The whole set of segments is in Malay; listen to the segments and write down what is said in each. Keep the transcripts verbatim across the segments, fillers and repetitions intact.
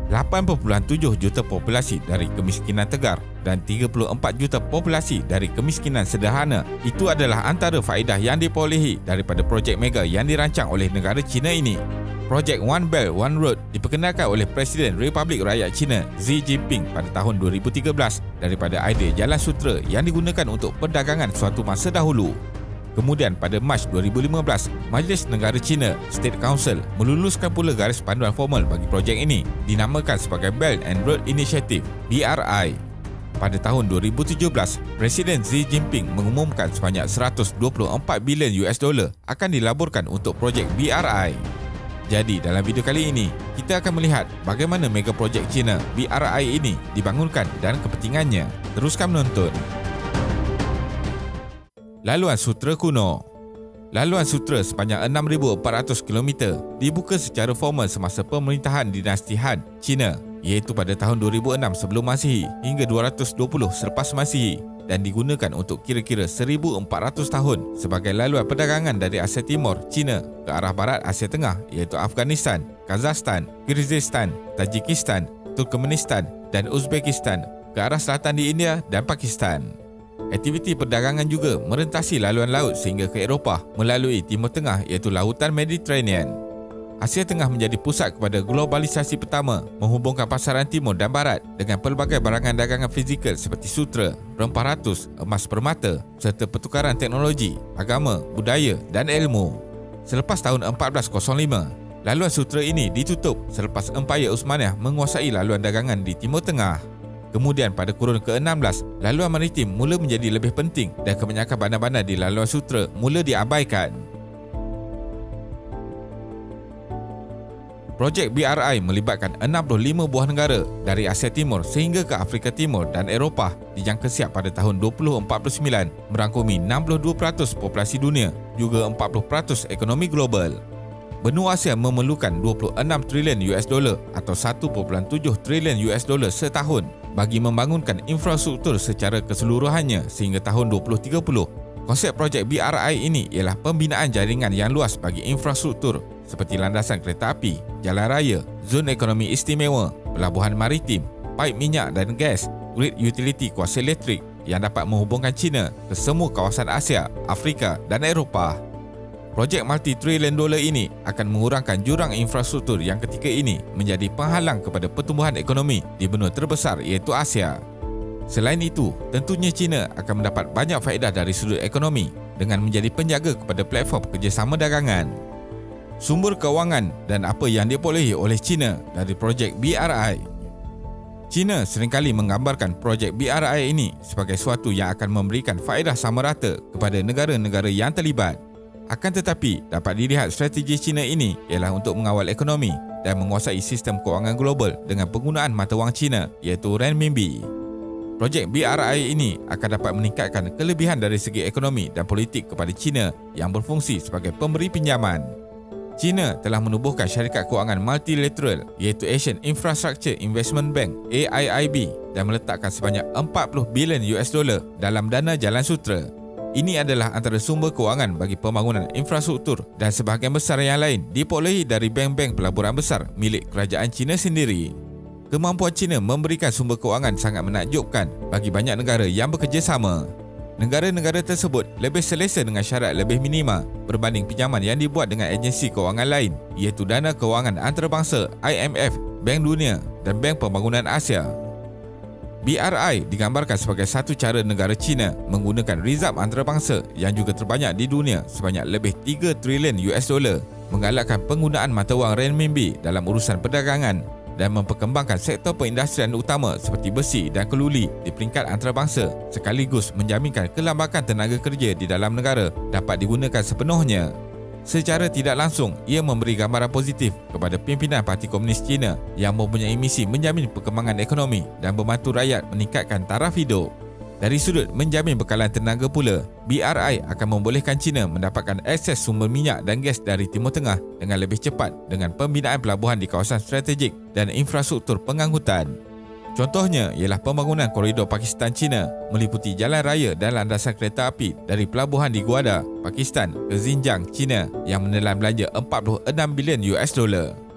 lapan perpuluhan tujuh juta populasi dari kemiskinan tegar dan tiga puluh empat juta populasi dari kemiskinan sederhana. Itu adalah antara faedah yang diperolehi daripada projek mega yang dirancang oleh negara China ini. Projek One Belt One Road diperkenalkan oleh Presiden Republik Rakyat China Xi Jinping pada tahun dua ribu tiga belas daripada idea jalan sutera yang digunakan untuk perdagangan suatu masa dahulu. Kemudian pada Mac dua ribu lima belas, Majlis Negara China State Council meluluskan pula garis panduan formal bagi projek ini, dinamakan sebagai Belt and Road Initiative B R I. Pada tahun dua ribu tujuh belas, Presiden Xi Jinping mengumumkan sebanyak seratus dua puluh empat bilion U S dollar akan dilaburkan untuk projek B R I. Jadi dalam video kali ini, kita akan melihat bagaimana mega projek China B R I ini dibangunkan dan kepentingannya. Teruskan menonton. Laluan Sutera Kuno. Laluan sutera sepanjang enam ribu empat ratus kilometer dibuka secara formal semasa pemerintahan dinasti Han, China, iaitu pada tahun dua ribu enam sebelum Masihi hingga dua ratus dua puluh selepas Masihi, dan digunakan untuk kira-kira seribu empat ratus tahun sebagai laluan perdagangan dari Asia Timur, China ke arah barat Asia Tengah, iaitu Afghanistan, Kazakhstan, Kyrgyzstan, Tajikistan, Turkmenistan dan Uzbekistan, ke arah selatan di India dan Pakistan. Aktiviti perdagangan juga merentasi laluan laut sehingga ke Eropah melalui Timur Tengah, iaitu Lautan Mediterranean. Asia Tengah menjadi pusat kepada globalisasi pertama, menghubungkan pasaran timur dan barat dengan pelbagai barangan dagangan fizikal seperti sutera, rempah ratus, emas permata serta pertukaran teknologi, agama, budaya dan ilmu. Selepas tahun empat belas kosong lima, laluan sutera ini ditutup selepas Empayar Uthmaniyah menguasai laluan dagangan di Timur Tengah. Kemudian pada kurun ke enam belas, laluan maritim mula menjadi lebih penting dan kebanyakan bandar-bandar di laluan sutera mula diabaikan. Projek B R I melibatkan enam puluh lima buah negara dari Asia Timur sehingga ke Afrika Timur dan Eropah, dijangka siap pada tahun dua ribu empat puluh sembilan merangkumi enam puluh dua peratus populasi dunia, juga empat puluh peratus ekonomi global. Benua Asia memerlukan dua puluh enam trilion U S dollar atau satu perpuluhan tujuh trilion U S dollar setahun bagi membangunkan infrastruktur secara keseluruhannya sehingga tahun dua ribu tiga puluh. Konsep projek B R I ini ialah pembinaan jaringan yang luas bagi infrastruktur seperti landasan kereta api, jalan raya, zon ekonomi istimewa, pelabuhan maritim, paip minyak dan gas, grid utility kuasa elektrik yang dapat menghubungkan China ke semua kawasan Asia, Afrika dan Eropah. Projek multi-trilion dolar ini akan mengurangkan jurang infrastruktur yang ketika ini menjadi penghalang kepada pertumbuhan ekonomi di benua terbesar, iaitu Asia. Selain itu, tentunya China akan mendapat banyak faedah dari sudut ekonomi dengan menjadi penjaga kepada platform kerjasama dagangan. Sumber kewangan dan apa yang diperolehi oleh China dari projek B R I. China seringkali menggambarkan projek B R I ini sebagai suatu yang akan memberikan faedah sama rata kepada negara-negara yang terlibat. Akan tetapi, dapat dilihat strategi China ini ialah untuk mengawal ekonomi dan menguasai sistem kewangan global dengan penggunaan mata wang China, iaitu renminbi. Projek B R I ini akan dapat meningkatkan kelebihan dari segi ekonomi dan politik kepada China yang berfungsi sebagai pemberi pinjaman. China telah menubuhkan syarikat kewangan multilateral, iaitu Asian Infrastructure Investment Bank A I I B, dan meletakkan sebanyak empat puluh bilion U S dollar dalam dana jalan sutera. Ini adalah antara sumber kewangan bagi pembangunan infrastruktur dan sebahagian besar yang lain diperolehi dari bank-bank pelaburan besar milik kerajaan China sendiri. Kemampuan China memberikan sumber kewangan sangat menakjubkan bagi banyak negara yang bekerjasama. Negara-negara tersebut lebih selesa dengan syarat lebih minima berbanding pinjaman yang dibuat dengan agensi kewangan lain, iaitu Dana Kewangan Antarabangsa I M F, Bank Dunia dan Bank Pembangunan Asia. B R I digambarkan sebagai satu cara negara China menggunakan rizab antarabangsa yang juga terbanyak di dunia sebanyak lebih tiga trilion U S dollar, menggalakkan penggunaan mata wang renminbi dalam urusan perdagangan dan memperkembangkan sektor perindustrian utama seperti besi dan keluli di peringkat antarabangsa, sekaligus menjaminkan kelambakan tenaga kerja di dalam negara dapat digunakan sepenuhnya. Secara tidak langsung, ia memberi gambaran positif kepada pimpinan Parti Komunis China yang mempunyai misi menjamin perkembangan ekonomi dan membantu rakyat meningkatkan taraf hidup. Dari sudut menjamin bekalan tenaga pula, B R I akan membolehkan China mendapatkan akses sumber minyak dan gas dari Timur Tengah dengan lebih cepat dengan pembinaan pelabuhan di kawasan strategik dan infrastruktur pengangkutan. Contohnya ialah pembangunan koridor Pakistan-China meliputi jalan raya dan landasan kereta api dari pelabuhan di Gwadar, Pakistan ke Xinjiang, China yang menelan belanja empat puluh enam bilion U S dollar.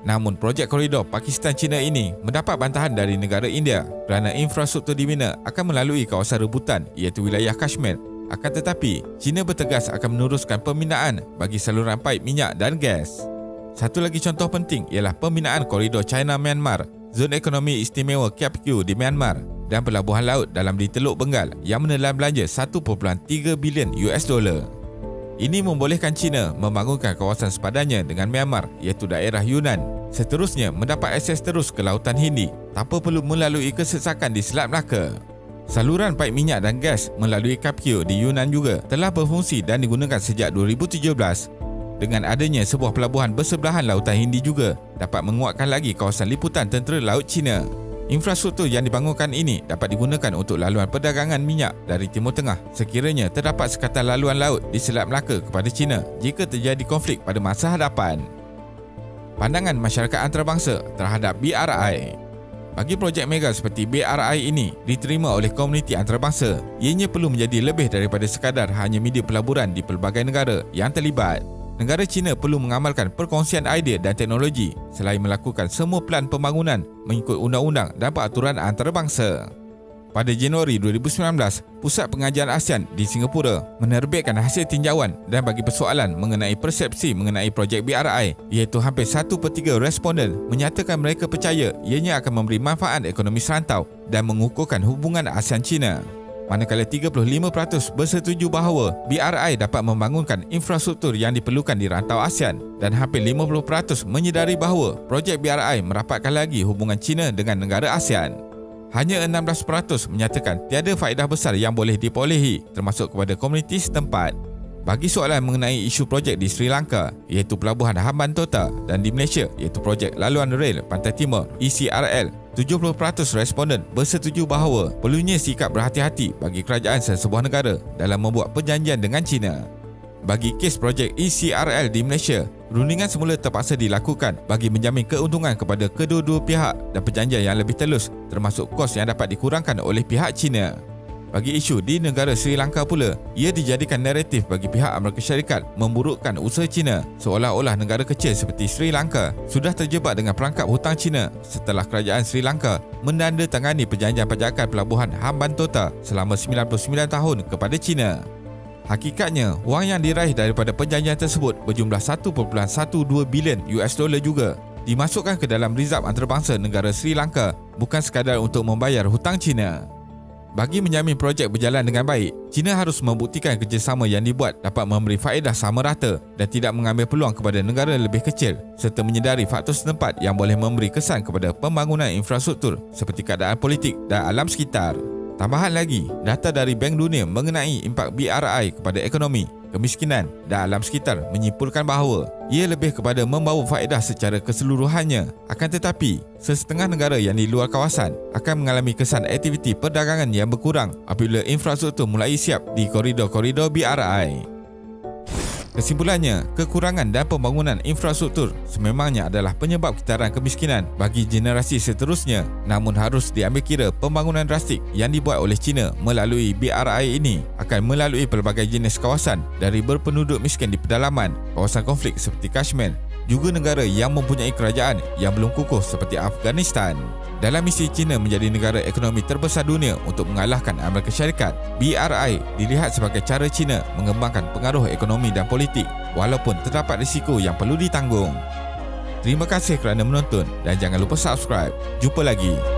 Namun projek koridor Pakistan-China ini mendapat bantahan dari negara India kerana infrastruktur dibina akan melalui kawasan rebutan iaitu wilayah Kashmir. Akan tetapi, China bertegas akan meneruskan pembinaan bagi saluran paip minyak dan gas. Satu lagi contoh penting ialah pembinaan koridor China-Myanmar, Zon Ekonomi Istimewa K P Q di Myanmar dan pelabuhan laut dalam di Teluk Bengal yang menelan belanja satu perpuluhan tiga bilion U S dollar. Ini membolehkan China membangunkan kawasan sepadannya dengan Myanmar iaitu daerah Yunnan. Seterusnya mendapat akses terus ke Lautan Hindi tanpa perlu melalui kesesakan di Selat Melaka. Saluran paip minyak dan gas melalui K P Q di Yunnan juga telah berfungsi dan digunakan sejak dua ribu tujuh belas. Dengan adanya sebuah pelabuhan bersebelahan Lautan Hindi juga dapat menguatkan lagi kawasan liputan tentera laut China. Infrastruktur yang dibangunkan ini dapat digunakan untuk laluan perdagangan minyak dari Timur Tengah sekiranya terdapat sekatan laluan laut di Selat Melaka kepada China jika terjadi konflik pada masa hadapan. Pandangan masyarakat antarabangsa terhadap B R I. Bagi projek mega seperti B R I ini diterima oleh komuniti antarabangsa, ianya perlu menjadi lebih daripada sekadar hanya media pelaburan di pelbagai negara yang terlibat. Negara China perlu mengamalkan perkongsian idea dan teknologi selain melakukan semua pelan pembangunan mengikut undang-undang dan peraturan antarabangsa. Pada Januari dua ribu sembilan belas, Pusat Pengajian ASEAN di Singapura menerbitkan hasil tinjauan dan bagi persoalan mengenai persepsi mengenai projek B R I iaitu hampir satu per tiga responden menyatakan mereka percaya ianya akan memberi manfaat ekonomi serantau dan mengukuhkan hubungan ASEAN-China. Manakala tiga puluh lima peratus bersetuju bahawa B R I dapat membangunkan infrastruktur yang diperlukan di rantau ASEAN dan hampir lima puluh peratus menyedari bahawa projek B R I merapatkan lagi hubungan China dengan negara ASEAN. Hanya enam belas peratus menyatakan tiada faedah besar yang boleh diperolehi termasuk kepada komuniti setempat. Bagi soalan mengenai isu projek di Sri Lanka iaitu Pelabuhan Hambantota dan di Malaysia iaitu projek Laluan Rel Pantai Timur E C R L, tujuh puluh peratus responden bersetuju bahawa perlunya sikap berhati-hati bagi kerajaan sesebuah negara dalam membuat perjanjian dengan China. Bagi kes projek E C R L di Malaysia, rundingan semula terpaksa dilakukan bagi menjamin keuntungan kepada kedua-dua pihak dan perjanjian yang lebih telus termasuk kos yang dapat dikurangkan oleh pihak China. Bagi isu di negara Sri Lanka pula, ia dijadikan naratif bagi pihak Amerika Syarikat memburukkan usaha China seolah-olah negara kecil seperti Sri Lanka sudah terjebak dengan perangkap hutang China setelah kerajaan Sri Lanka menandatangani perjanjian pajakan Pelabuhan Hambantota selama sembilan puluh sembilan tahun kepada China. Hakikatnya, wang yang diraih daripada perjanjian tersebut berjumlah satu perpuluhan satu dua bilion U S dollar juga dimasukkan ke dalam rizab antarabangsa negara Sri Lanka bukan sekadar untuk membayar hutang China. Bagi menjamin projek berjalan dengan baik, China harus membuktikan kerjasama yang dibuat dapat memberi faedah sama rata dan tidak mengambil peluang kepada negara lebih kecil serta menyedari faktor setempat yang boleh memberi kesan kepada pembangunan infrastruktur seperti keadaan politik dan alam sekitar. Tambahan lagi, data dari Bank Dunia mengenai impak B R I kepada ekonomi, kemiskinan dan alam sekitar menyimpulkan bahawa ia lebih kepada membawa faedah secara keseluruhannya. Akan tetapi, sesetengah negara yang di luar kawasan akan mengalami kesan aktiviti perdagangan yang berkurang apabila infrastruktur mulai siap di koridor-koridor B R I. Kesimpulannya, kekurangan dan pembangunan infrastruktur sememangnya adalah penyebab kitaran kemiskinan bagi generasi seterusnya. Namun harus diambil kira pembangunan drastik yang dibuat oleh China melalui B R I ini akan melalui pelbagai jenis kawasan dari berpenduduk miskin di pedalaman, kawasan konflik seperti Kashmir, juga negara yang mempunyai kerajaan yang belum kukuh seperti Afghanistan. Dalam misi China menjadi negara ekonomi terbesar dunia untuk mengalahkan Amerika Syarikat, B R I dilihat sebagai cara China mengembangkan pengaruh ekonomi dan politik walaupun terdapat risiko yang perlu ditanggung. Terima kasih kerana menonton dan jangan lupa subscribe. Jumpa lagi.